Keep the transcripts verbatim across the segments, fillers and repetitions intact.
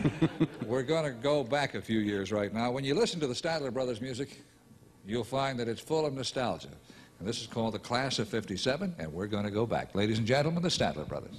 We're going to go back a few years right now. When you listen to the Statler Brothers music, you'll find that it's full of nostalgia. And this is called the Class of fifty-seven, and we're going to go back. Ladies and gentlemen, the Statler Brothers.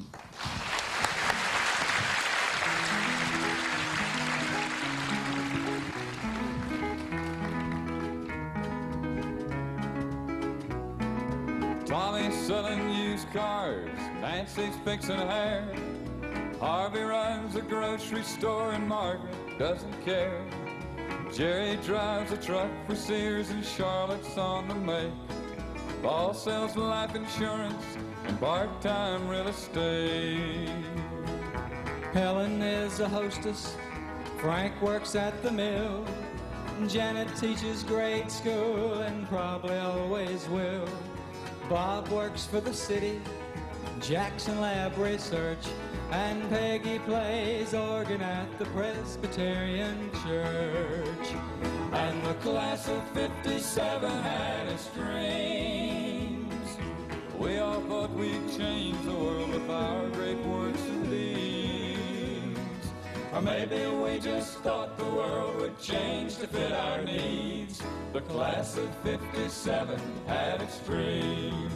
Tommy's selling used cars, Nancy's fixing hair, Harvey runs a grocery store and Margaret doesn't care. Jerry drives a truck for Sears and Charlotte's on the make. Paul sells life insurance and part-time real estate. Helen is a hostess, Frank works at the mill, Janet teaches grade school and probably always will. Bob works for the city, Jackson Lab Research, and Peggy plays organ at the Presbyterian Church. And the class of fifty-seven had its dreams. We all thought we'd change the world with our great works and deeds. Or maybe we just thought the world would change to fit our needs. The class of fifty-seven had its dreams.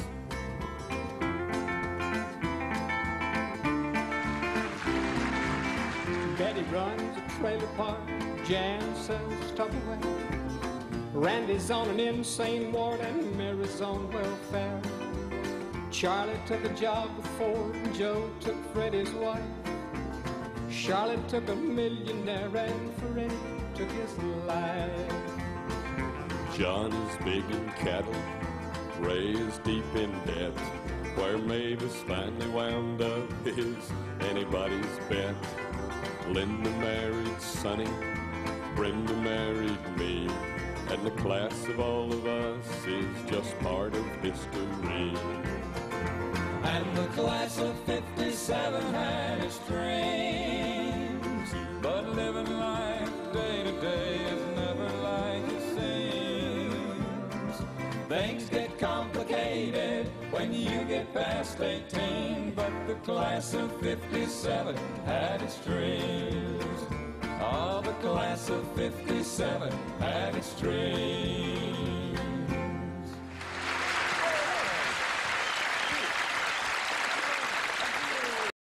Betty runs a trailer park, Jan sells Tupperware, Randy's on an insane ward and Mary's on welfare. Charlie took a job with Ford and Joe took Freddie's wife. Charlotte took a millionaire and Freddie took his life. John is big in cattle, Ray is deep in debt. Where Mavis finally wound up is anybody's bet. Linda married Sonny, Brenda married me, and the class of all of us is just part of history. And the class of fifty-seven had its dreams, but living life day to day is never like it seems. things get complicated when you get past eighteen, but the class of fifty-seven had its dreams. Oh, the class of fifty-seven had its dreams.